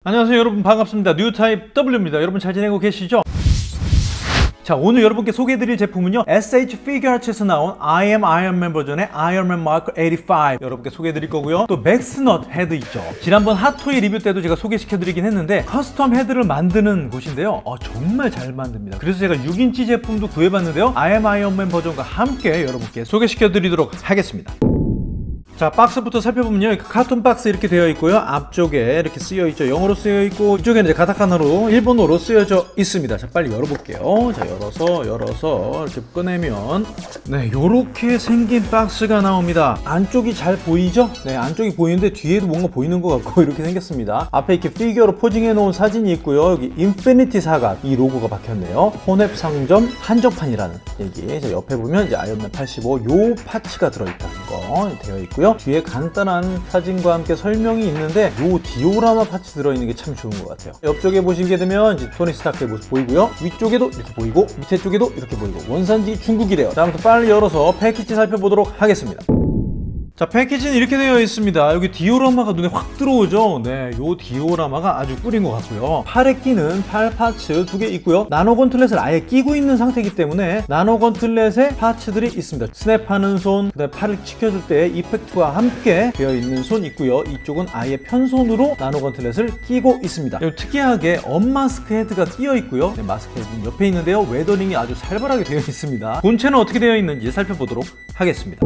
안녕하세요 여러분, 반갑습니다. 뉴타입 W입니다. 여러분 잘 지내고 계시죠? 자, 오늘 여러분께 소개해드릴 제품은요, SH 피규어아츠에서 나온 I am 아이언맨 버전의 아이언맨 마크 85 여러분께 소개해드릴 거고요. 또 맥스넛 헤드 있죠. 지난번 핫토이 리뷰 때도 제가 소개시켜드리긴 했는데 커스텀 헤드를 만드는 곳인데요, 정말 잘 만듭니다. 그래서 제가 6인치 제품도 구해봤는데요, I am 아이언맨 버전과 함께 여러분께 소개시켜드리도록 하겠습니다. 자, 박스부터 살펴보면요, 카톤 박스 이렇게 되어 있고요, 앞쪽에 이렇게 쓰여 있죠. 영어로 쓰여 있고, 이쪽에는 이제 가타카나로 일본어로 쓰여져 있습니다. 자, 빨리 열어볼게요. 자, 열어서 이렇게 꺼내면 네, 요렇게 생긴 박스가 나옵니다. 안쪽이 잘 보이죠? 네, 안쪽이 보이는데 뒤에도 뭔가 보이는 것 같고 이렇게 생겼습니다. 앞에 이렇게 피규어로 포징해 놓은 사진이 있고요, 여기 인피니티 사각 이 로고가 박혔네요. 혼앱 상점 한정판이라는 얘기. 자, 옆에 보면 이제 아이언맨 85 요 파츠가 들어있다는 거 되어 있고요. 뒤에 간단한 사진과 함께 설명이 있는데 요 디오라마 파츠 들어있는 게 참 좋은 것 같아요. 옆쪽에 보시게 되면 이제 토니 스타크의 모습 보이고요, 위쪽에도 이렇게 보이고 밑에 쪽에도 이렇게 보이고, 원산지 중국이래요. 자, 아무튼 빨리 열어서 패키지 살펴보도록 하겠습니다. 자, 패키지는 이렇게 되어 있습니다. 여기 디오라마가 눈에 확 들어오죠. 네, 요 디오라마가 아주 꿀인 것 같고요. 팔에 끼는 팔 파츠 2개 있고요. 나노 건틀렛을 아예 끼고 있는 상태이기 때문에 나노 건틀렛에 파츠들이 있습니다. 스냅하는 손, 그다음에 팔을 치켜줄 때 이펙트와 함께 되어 있는 손 있고요. 이쪽은 아예 편손으로 나노 건틀렛을 끼고 있습니다. 특이하게 언마스크 헤드가 끼어 있고요. 네, 마스크 헤드는 옆에 있는데요, 웨더링이 아주 살벌하게 되어 있습니다. 본체는 어떻게 되어 있는지 살펴보도록 하겠습니다.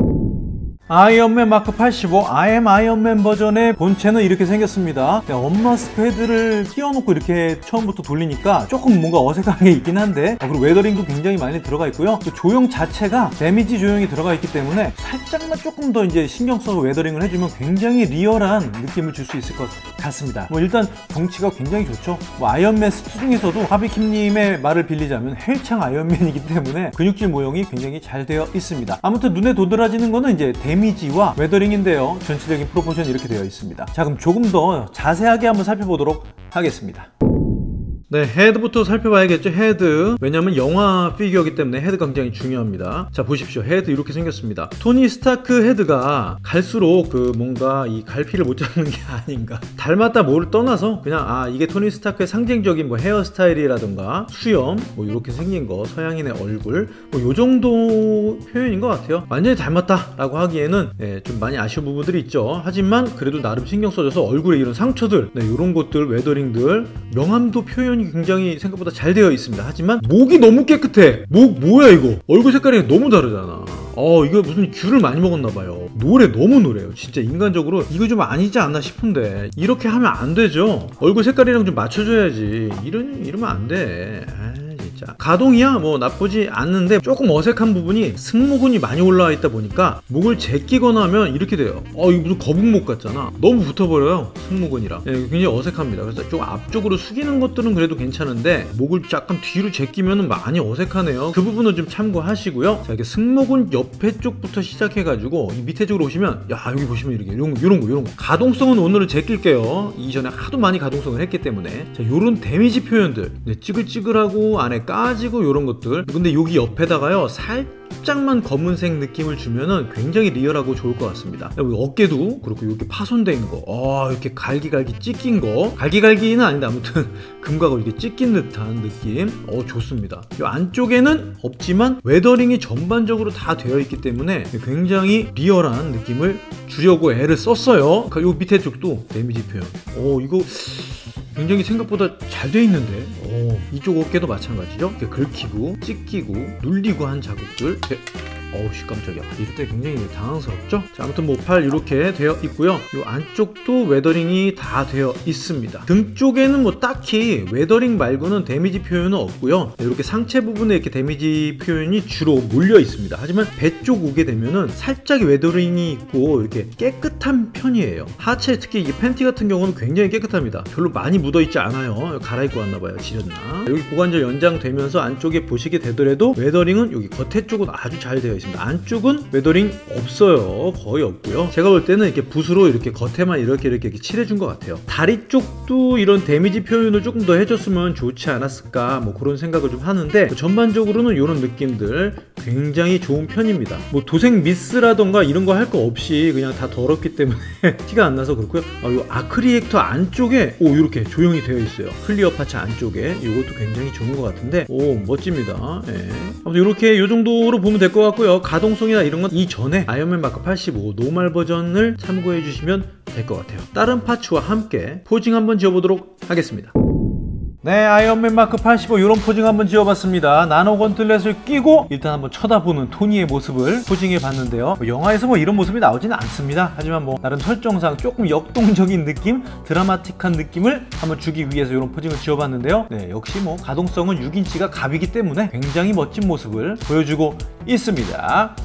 아이언맨 마크 85 I am 아이언맨 버전의 본체는 이렇게 생겼습니다. 언마스크 헤드를 끼워놓고 이렇게 처음부터 돌리니까 조금 뭔가 어색한 게 있긴 한데, 그리고 웨더링도 굉장히 많이 들어가 있고요. 조형 자체가 데미지 조형이 들어가 있기 때문에 살짝만 조금 더 이제 신경 써서 웨더링을 해주면 굉장히 리얼한 느낌을 줄 수 있을 것 같습니다. 일단 덩치가 굉장히 좋죠. 아이언맨 스투 중에서도 하비킴님의 말을 빌리자면 헬창 아이언맨이기 때문에 근육질 모형이 굉장히 잘 되어 있습니다. 아무튼 눈에 도드라지는 거는 이제 데미지와 웨더링인데요, 전체적인 프로포션이 이렇게 되어 있습니다. 자, 그럼 조금 더 자세하게 한번 살펴보도록 하겠습니다. 네, 헤드부터 살펴봐야겠죠. 헤드, 왜냐면 영화 피규어이기 때문에 헤드가 굉장히 중요합니다. 자, 보십시오. 헤드 이렇게 생겼습니다. 토니 스타크 헤드가 갈수록 뭔가 이 갈피를 못 잡는 게 아닌가, 닮았다 뭐를 떠나서 그냥 이게 토니 스타크의 상징적인 헤어스타일이라든가 수염 이렇게 생긴 거, 서양인의 얼굴 요 정도 표현인 것 같아요. 완전히 닮았다 라고 하기에는 좀 많이 아쉬운 부분들이 있죠. 하지만 그래도 나름 신경 써줘서 얼굴에 이런 상처들, 이런 것들, 웨더링들, 명암도 표현이 굉장히 생각보다 잘 되어 있습니다. 하지만 목이 너무 깨끗해. 목 뭐야 이거? 얼굴 색깔이 너무 다르잖아. 이거 무슨 귤을 많이 먹었나봐요. 노래 너무 노래요. 진짜 인간적으로 이거 좀 아니지 않나 싶은데, 이렇게 하면 안 되죠. 얼굴 색깔이랑 좀 맞춰줘야지. 이러면 안 돼. 진짜. 가동이야 뭐 나쁘지 않는데 조금 어색한 부분이 승모근이 많이 올라와 있다 보니까 목을 제끼거나 하면 이렇게 돼요. 이거 무슨 거북목 같잖아. 너무 붙어버려요, 승모근이랑. 굉장히 어색합니다. 그래서 좀 앞쪽으로 숙이는 것들은 그래도 괜찮은데 목을 약간 뒤로 제끼면 많이 어색하네요. 그 부분은 좀 참고하시고요. 자, 이렇게 승모근 옆에 쪽부터 시작해가지고 이 밑에 쪽으로 오시면, 여기 보시면 이렇게 요런 거 가동성은 오늘은 제낄게요. 이전에 하도 많이 가동성을 했기 때문에. 자, 요런 데미지 표현들, 찌글찌글하고 안에 까지고 요런 것들. 근데 여기 옆에다가요, 살짝만 검은색 느낌을 주면은 굉장히 리얼하고 좋을 것 같습니다. 여기 어깨도 그렇고, 이렇게 파손되어 있는 거, 이렇게 갈기갈기 찢긴 거, 갈기갈기는 아닌데 아무튼 금가고 이렇게 찢긴 듯한 느낌, 좋습니다. 이 안쪽에는 없지만 웨더링이 전반적으로 다 되어 있기 때문에 굉장히 리얼한 느낌을 주려고 애를 썼어요. 요 밑에 쪽도 데미지 표현, 이거 굉장히 생각보다 잘 돼 있는데, 이쪽 어깨도 마찬가지죠. 이렇게 긁히고 찢기고 눌리고 한 자국들. 어우씨, 깜짝이야. 이럴 때 굉장히 당황스럽죠? 자, 아무튼 팔 이렇게 되어 있고요. 요 안쪽도 웨더링이 다 되어 있습니다. 등 쪽에는 딱히 웨더링 말고는 데미지 표현은 없고요. 이렇게 상체 부분에 이렇게 데미지 표현이 주로 몰려 있습니다. 하지만 배 쪽 오게 되면은 살짝 웨더링이 있고 이렇게 깨끗한 편이에요. 하체, 특히 이 팬티 같은 경우는 굉장히 깨끗합니다. 별로 많이 묻어있지 않아요. 갈아입고 왔나봐요. 지렸나. 여기 고관절 연장되면서 안쪽에 보시게 되더라도 웨더링은 여기 겉에 쪽은 아주 잘 되어 있습니다. 있습니다. 안쪽은 웨더링 없어요. 거의 없고요. 제가 볼 때는 이렇게 붓으로 이렇게 겉에만 이렇게 칠해준 것 같아요. 다리 쪽도 이런 데미지 표현을 조금 더 해줬으면 좋지 않았을까 뭐 그런 생각을 좀 하는데 전반적으로는 이런 느낌들 굉장히 좋은 편입니다. 뭐 도색 미스라던가 이런 거 할 거 없이 그냥 다 더럽기 때문에 티가 안 나서 그렇고요. 요 아크리액터 안쪽에 이렇게 조형이 되어 있어요. 클리어 파츠 안쪽에 이것도 굉장히 좋은 것 같은데 멋집니다. 네. 아무튼 이렇게 요 정도로 보면 될 것 같고요. 가동성이나 이런 건 이전에 아이언맨 마크 85 노멀 버전을 참고해 주시면 될 것 같아요. 다른 파츠와 함께 포징 한번 지어보도록 하겠습니다. 네, 아이언맨 마크 85 이런 포징 한번 지어봤습니다. 나노 건틀렛을 끼고 일단 한번 쳐다보는 토니의 모습을 포징해 봤는데요. 영화에서 뭐 이런 모습이 나오지는 않습니다. 하지만 뭐 나름 설정상 조금 역동적인 느낌, 드라마틱한 느낌을 한번 주기 위해서 이런 포징을 지어봤는데요. 네, 역시 뭐 가동성은 6인치가 갑이기 때문에 굉장히 멋진 모습을 보여주고 있습니다.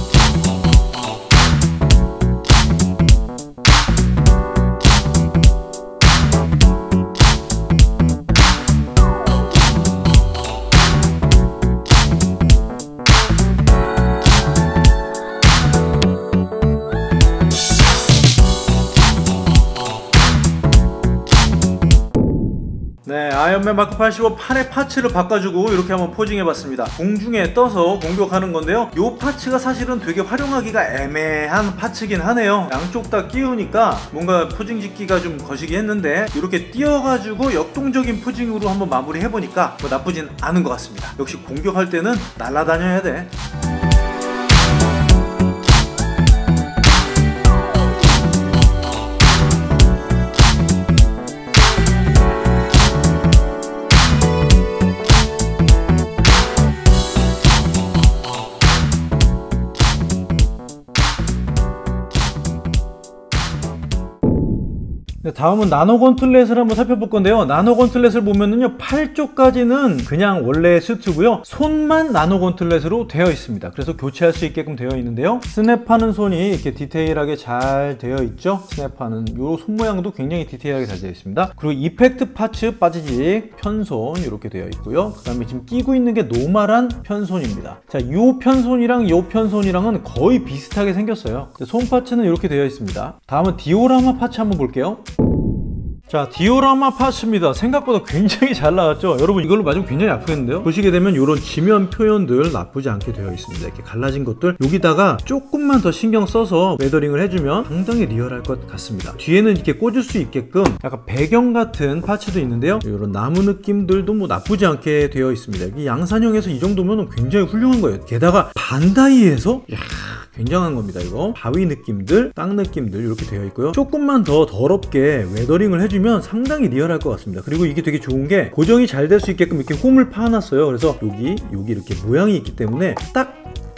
네, 아이언맨 마크 85 팔의 파츠를 바꿔주고 이렇게 한번 포징해봤습니다. 공중에 떠서 공격하는 건데요. 이 파츠가 사실은 되게 활용하기가 애매한 파츠긴 하네요. 양쪽 다 끼우니까 뭔가 포징 짓기가 좀 거시기 했는데 이렇게 띄어가지고 역동적인 포징으로 한번 마무리해보니까 뭐 나쁘진 않은 것 같습니다. 역시 공격할 때는 날아다녀야 돼. 네, 다음은 나노 건틀렛을 한번 살펴볼 건데요. 나노 건틀렛을 보면은요, 팔 쪽까지는 그냥 원래 슈트고요. 손만 나노 건틀렛으로 되어 있습니다. 그래서 교체할 수 있게끔 되어 있는데요. 스냅하는 손이 이렇게 디테일하게 잘 되어 있죠. 스냅하는 요 손 모양도 굉장히 디테일하게 잘 되어 있습니다. 그리고 이펙트 파츠 빠지직 편손 이렇게 되어 있고요. 그 다음에 지금 끼고 있는 게 노멀한 편손입니다. 자, 요 편손이랑 요 편손이랑은 거의 비슷하게 생겼어요. 손 파츠는 이렇게 되어 있습니다. 다음은 디오라마 파츠 한번 볼게요. 자, 디오라마 파츠입니다. 생각보다 굉장히 잘 나왔죠. 여러분 이걸로 맞으면 굉장히 아프겠는데요. 보시게 되면 이런 지면 표현들 나쁘지 않게 되어 있습니다. 이렇게 갈라진 것들 여기다가 조금만 더 신경 써서 웨더링을 해주면 상당히 리얼할 것 같습니다. 뒤에는 이렇게 꽂을 수 있게끔 약간 배경 같은 파츠도 있는데요. 이런 나무 느낌들도 뭐 나쁘지 않게 되어 있습니다. 이 양산형에서 이 정도면 굉장히 훌륭한 거예요. 게다가 반다이에서 굉장한 겁니다. 이거 바위 느낌들, 땅 느낌들 이렇게 되어 있고요. 조금만 더 더럽게 웨더링을 해주면 상당히 리얼할 것 같습니다. 그리고 이게 되게 좋은 게 고정이 잘 될 수 있게끔 이렇게 홈을 파놨어요. 그래서 여기 이렇게 모양이 있기 때문에 딱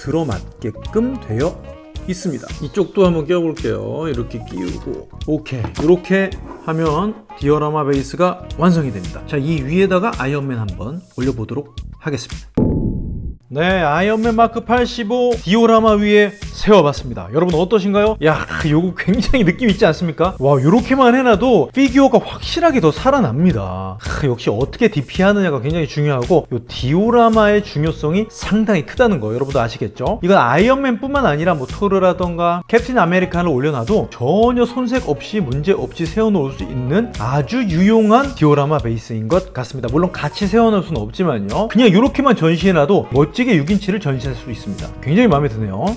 들어맞게끔 되어 있습니다. 이쪽도 한번 끼워볼게요. 이렇게 끼우고 오케이, 이렇게 하면 디오라마 베이스가 완성이 됩니다. 자, 이 위에다가 아이언맨 한번 올려보도록 하겠습니다. 네, 아이언맨 마크 85 디오라마 위에 세워봤습니다. 여러분 어떠신가요? 야, 요거 굉장히 느낌 있지 않습니까? 와, 요렇게만 해놔도 피규어가 확실하게 더 살아납니다. 역시 어떻게 DP하느냐가 굉장히 중요하고 요 디오라마의 중요성이 상당히 크다는 거 여러분도 아시겠죠? 이건 아이언맨 뿐만 아니라 뭐 토르라던가 캡틴 아메리카를 올려놔도 전혀 손색 없이 문제 없이 세워놓을 수 있는 아주 유용한 디오라마 베이스인 것 같습니다. 물론 같이 세워놓을 수는 없지만요, 그냥 이렇게만 전시해놔도 멋지게 6인치를 전시할 수 있습니다. 굉장히 마음에 드네요.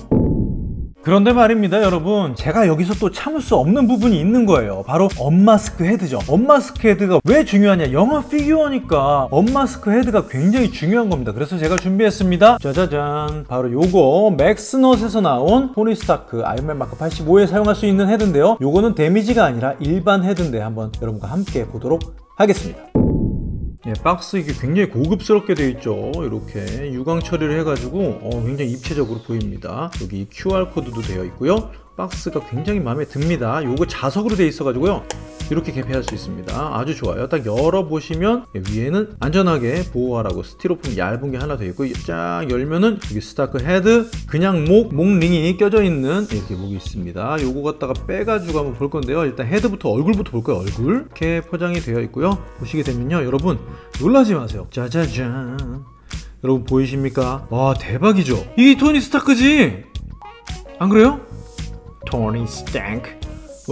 그런데 말입니다, 여러분, 제가 여기서 또 참을 수 없는 부분이 있는 거예요. 바로 언마스크 헤드죠. 언마스크 헤드가 왜 중요하냐? 영화 피규어니까 언마스크 헤드가 굉장히 중요한 겁니다. 그래서 제가 준비했습니다. 짜자잔, 바로 요거 맥스넛에서 나온 토니 스타크 아이언맨 마크 85에 사용할 수 있는 헤드인데요, 요거는 데미지가 아니라 일반 헤드인데 한번 여러분과 함께 보도록 하겠습니다. 예, 박스 이게 굉장히 고급스럽게 되어 있죠. 이렇게 유광 처리를 해가지고 굉장히 입체적으로 보입니다. 여기 QR코드도 되어 있고요. 박스가 굉장히 마음에 듭니다. 요거 자석으로 되어 있어가지고요, 이렇게 개폐할 수 있습니다. 아주 좋아요. 딱 열어보시면 위에는 안전하게 보호하라고 스티로폼 얇은 게 하나 되어 있고, 쫙 열면은 여기 스타크 헤드, 그냥 목링이 껴져 있는 이렇게 목이 있습니다. 요거 갖다가 빼가지고 한번 볼 건데요. 일단 헤드부터, 얼굴부터 볼 거예요. 얼굴 이렇게 포장이 되어 있고요. 보시게 되면요, 여러분 놀라지 마세요. 짜자잔, 여러분 보이십니까? 와 대박이죠? 이게 토니 스타크지? 안 그래요? 토니 스타크.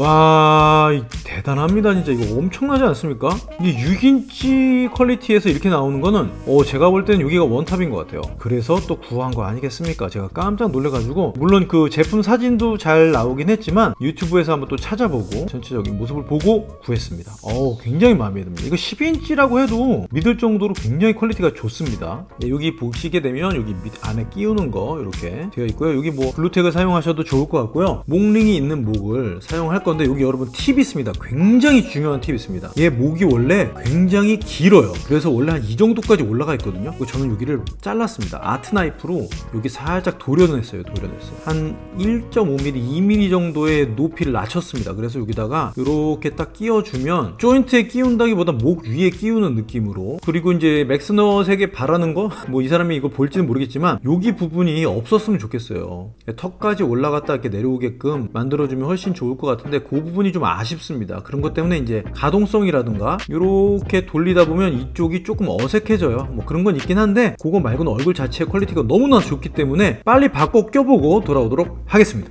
와 대단합니다 진짜. 이거 엄청나지 않습니까? 이게 6인치 퀄리티에서 이렇게 나오는 거는 제가 볼 때는 여기가 원탑인 것 같아요. 그래서 또 구한 거 아니겠습니까? 제가 깜짝 놀래가지고, 물론 그 제품 사진도 잘 나오긴 했지만 유튜브에서 한번 또 찾아보고 전체적인 모습을 보고 구했습니다. 굉장히 마음에 듭니다. 이거 12인치라고 해도 믿을 정도로 굉장히 퀄리티가 좋습니다. 여기 보시게 되면 여기 밑 안에 끼우는 거 이렇게 되어 있고요. 여기 뭐 블루텍을 사용하셔도 좋을 것 같고요. 목링이 있는 목을 사용할 건데 여기 여러분 팁이 있습니다. 굉장히 중요한 팁이 있습니다. 얘 목이 원래 굉장히 길어요. 그래서 원래 한 이 정도까지 올라가 있거든요. 저는 여기를 잘랐습니다. 아트 나이프로 여기 살짝 도려냈어요. 한 1.5mm, 2mm 정도의 높이를 낮췄습니다. 그래서 여기다가 이렇게 딱 끼워주면 조인트에 끼운다기보다 목 위에 끼우는 느낌으로, 그리고 이제 맥스넛에게 바라는 거, 뭐 이 사람이 이거 볼지는 모르겠지만 여기 부분이 없었으면 좋겠어요. 턱까지 올라갔다 이렇게 내려오게끔 만들어주면 훨씬 좋을 것 같은데 그 부분이 좀 아쉽습니다. 그런 것 때문에 이제 가동성이라든가 이렇게 돌리다 보면 이쪽이 조금 어색해져요. 뭐 그런 건 있긴 한데 그거 말고는 얼굴 자체의 퀄리티가 너무나 좋기 때문에 빨리 바꿔 껴보고 돌아오도록 하겠습니다.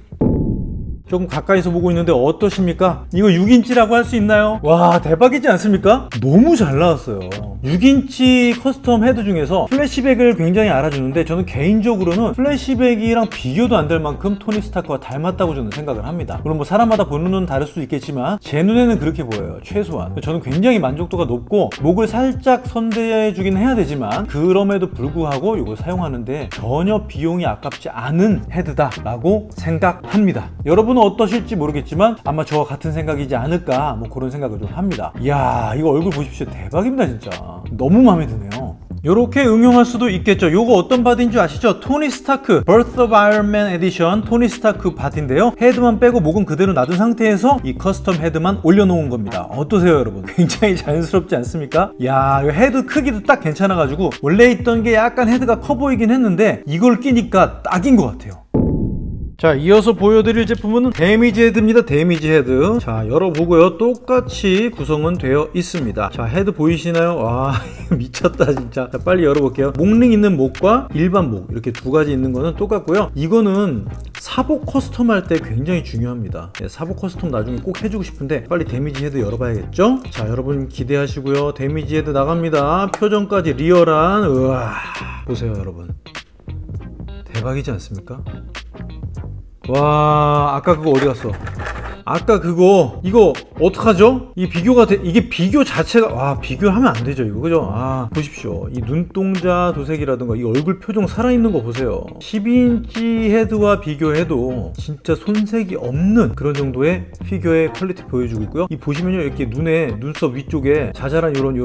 조금 가까이서 보고 있는데 어떠십니까? 이거 6인치라고 할 수 있나요? 와 대박이지 않습니까? 너무 잘 나왔어요. 6인치 커스텀 헤드 중에서 플래시백을 굉장히 알아주는데 저는 개인적으로는 플래시백이랑 비교도 안 될 만큼 토니 스타크와 닮았다고 저는 생각을 합니다. 물론 뭐 사람마다 보는 눈은 다를 수도 있겠지만 제 눈에는 그렇게 보여요. 최소한 저는 굉장히 만족도가 높고, 목을 살짝 선대해 주긴 해야 되지만 그럼에도 불구하고 이걸 사용하는데 전혀 비용이 아깝지 않은 헤드다 라고 생각합니다. 여러분 어떠실지 모르겠지만 아마 저와 같은 생각이지 않을까, 뭐 그런 생각을 좀 합니다. 이야 이거 얼굴 보십시오. 대박입니다 진짜. 너무 마음에 드네요. 이렇게 응용할 수도 있겠죠. 요거 어떤 바디인 줄 아시죠? 토니 스타크 Birth of Iron Man 에디션 토니 스타크 바디인데요. 헤드만 빼고 목은 그대로 놔둔 상태에서 이 커스텀 헤드만 올려놓은 겁니다. 어떠세요 여러분? 굉장히 자연스럽지 않습니까? 야, 이 헤드 크기도 딱 괜찮아가지고 원래 있던 게 약간 헤드가 커 보이긴 했는데 이걸 끼니까 딱인 것 같아요. 자, 이어서 보여드릴 제품은 데미지 헤드입니다. 데미지 헤드. 자, 열어보고요. 똑같이 구성은 되어 있습니다. 자, 헤드 보이시나요? 와, 미쳤다 진짜. 자, 빨리 열어볼게요. 목링 있는 목과 일반 목 이렇게 두 가지 있는 거는 똑같고요. 이거는 사복 커스텀 할 때 굉장히 중요합니다. 네, 사복 커스텀 나중에 꼭 해주고 싶은데 빨리 데미지 헤드 열어봐야겠죠? 자, 여러분 기대하시고요. 데미지 헤드 나갑니다. 표정까지 리얼한. 우와, 보세요 여러분. 대박이지 않습니까? 와, 아까 그거 어디 갔어? 아까 그거 이거 어떡하죠? 이 비교가 이게 비교 자체가, 와, 비교하면 안 되죠 이거, 그죠? 아, 보십시오. 이 눈동자 도색이라든가 이 얼굴 표정 살아있는 거 보세요. 12인치 헤드와 비교해도 진짜 손색이 없는 그런 정도의 피규어의 퀄리티 보여주고 있고요. 이 보시면요, 이렇게 눈썹 위쪽에 자잘한 요런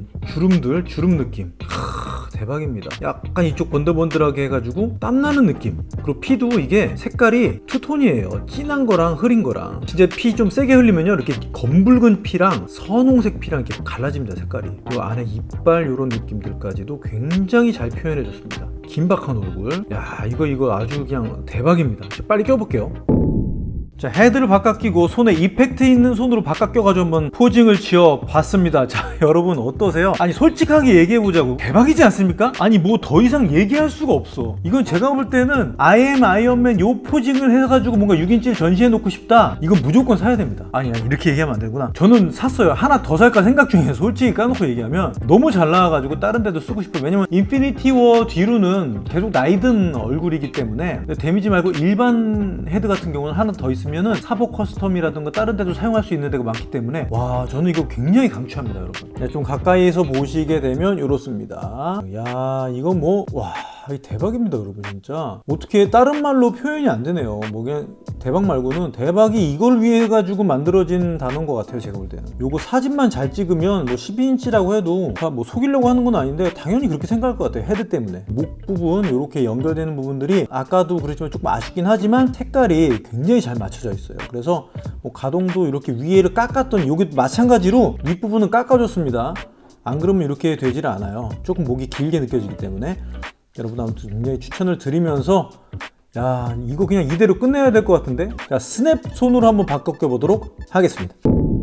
주름 느낌. 대박입니다. 약간 이쪽 번들번들하게 해가지고 땀나는 느낌. 그리고 피도 이게 색깔이 투톤이에요. 진한 거랑 흐린 거랑. 진짜 피 좀 세게 흘리면요, 이렇게 검붉은 피랑 선홍색 피랑 이렇게 갈라집니다, 색깔이. 그리고 안에 이빨 요런 느낌들까지도 굉장히 잘 표현해줬습니다. 긴박한 얼굴. 야, 이거 아주 그냥 대박입니다. 빨리 껴볼게요. 자, 헤드를 바깥 끼고 손에 이펙트 있는 손으로 바깥 껴가지고 한번 포징을 지어 봤습니다. 자, 여러분 어떠세요? 아니 솔직하게 얘기해보자고. 대박이지 않습니까? 아니 뭐 더 이상 얘기할 수가 없어. 이건 제가 볼 때는 I am 아이언맨 요 포징을 해가지고 뭔가 6인치를 전시해놓고 싶다, 이건 무조건 사야 됩니다. 아니 이렇게 얘기하면 안 되구나. 저는 샀어요. 하나 더 살까 생각 중이에요. 솔직히 까놓고 얘기하면 너무 잘 나와가지고 다른 데도 쓰고 싶어요. 왜냐면 인피니티 워 뒤로는 계속 나이든 얼굴이기 때문에. 데미지 말고 일반 헤드 같은 경우는 하나 더 있으면 사복 커스텀이라든가 다른 데도 사용할 수 있는 데가 많기 때문에, 와, 저는 이거 굉장히 강추합니다 여러분. 네, 좀 가까이에서 보시게 되면 이렇습니다. 야, 이건 뭐, 와, 대박입니다 여러분. 진짜 어떻게 다른 말로 표현이 안 되네요. 뭐 그냥 대박 말고는, 대박이 이걸 위해 가지고 만들어진 단어인 것 같아요 제가 볼 때는. 요거 사진만 잘 찍으면 뭐 12인치라고 해도 다 뭐 속이려고 하는 건 아닌데 당연히 그렇게 생각할 것 같아요. 헤드 때문에 목 부분 이렇게 연결되는 부분들이 아까도 그렇지만 조금 아쉽긴 하지만 색깔이 굉장히 잘 맞춰져 있어요. 그래서 뭐 가동도 이렇게 위에를 깎았더니 여기도 마찬가지로 윗부분은 깎아줬습니다. 안 그러면 이렇게 되질 않아요. 조금 목이 길게 느껴지기 때문에. 여러분 아무튼 굉장히 추천을 드리면서, 야, 이거 그냥 이대로 끝내야 될 것 같은데. 자, 스냅 손으로 한번 바꿔 껴보도록 하겠습니다.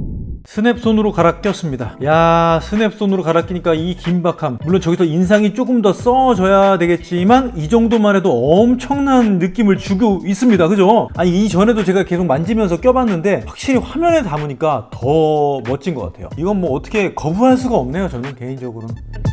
스냅손으로 갈아 꼈습니다. 야, 스냅손으로 갈아 끼니까 이 긴박함, 물론 저기서 인상이 조금 더 써져야 되겠지만 이 정도만 해도 엄청난 느낌을 주고 있습니다. 그죠? 아니, 이전에도 제가 계속 만지면서 껴봤는데 확실히 화면에 담으니까 더 멋진 것 같아요. 이건 뭐 어떻게 거부할 수가 없네요, 저는 개인적으로는.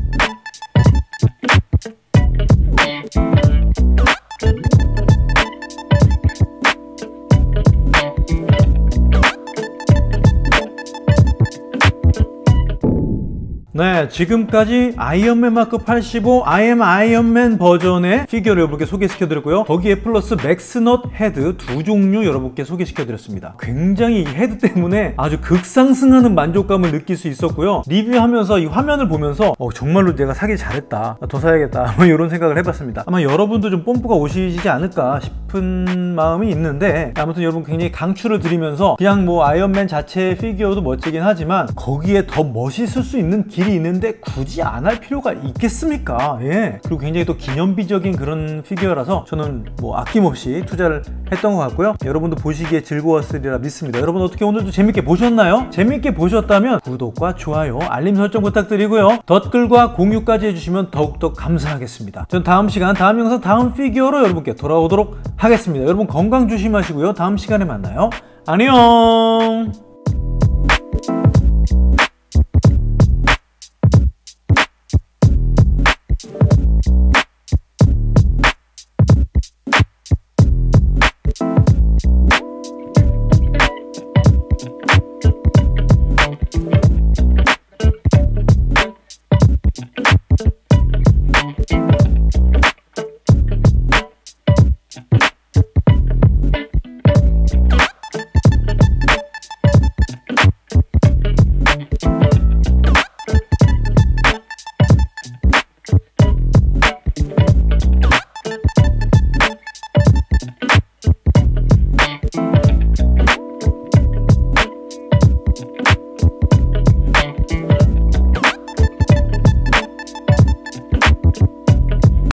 네, 지금까지 아이언맨 마크 85 I am 아이언맨 버전의 피규어를 여러분께 소개시켜드렸고요. 거기에 플러스 맥스넛 헤드 두 종류 여러분께 소개시켜드렸습니다. 굉장히 이 헤드 때문에 아주 극상승하는 만족감을 느낄 수 있었고요. 리뷰하면서 이 화면을 보면서 정말로 내가 사길 잘했다, 더 사야겠다, 뭐 이런 생각을 해봤습니다. 아마 여러분도 좀 뽐뿌가 오시지 않을까 싶은 마음이 있는데, 아무튼 여러분 굉장히 강추를 드리면서 그냥 뭐 아이언맨 자체의 피규어도 멋지긴 하지만 거기에 더 멋있을 수 있는 길이 있는데 굳이 안 할 필요가 있겠습니까? 예. 그리고 굉장히 또 기념비적인 그런 피규어라서 저는 뭐 아낌없이 투자를 했던 것 같고요. 여러분도 보시기에 즐거웠으리라 믿습니다. 여러분 어떻게 오늘도 재밌게 보셨나요? 재밌게 보셨다면 구독과 좋아요, 알림 설정 부탁드리고요. 댓글과 공유까지 해주시면 더욱더 감사하겠습니다. 전 다음 시간, 다음 영상, 다음 피규어로 여러분께 돌아오도록 하겠습니다. 여러분 건강 조심하시고요. 다음 시간에 만나요. 안녕.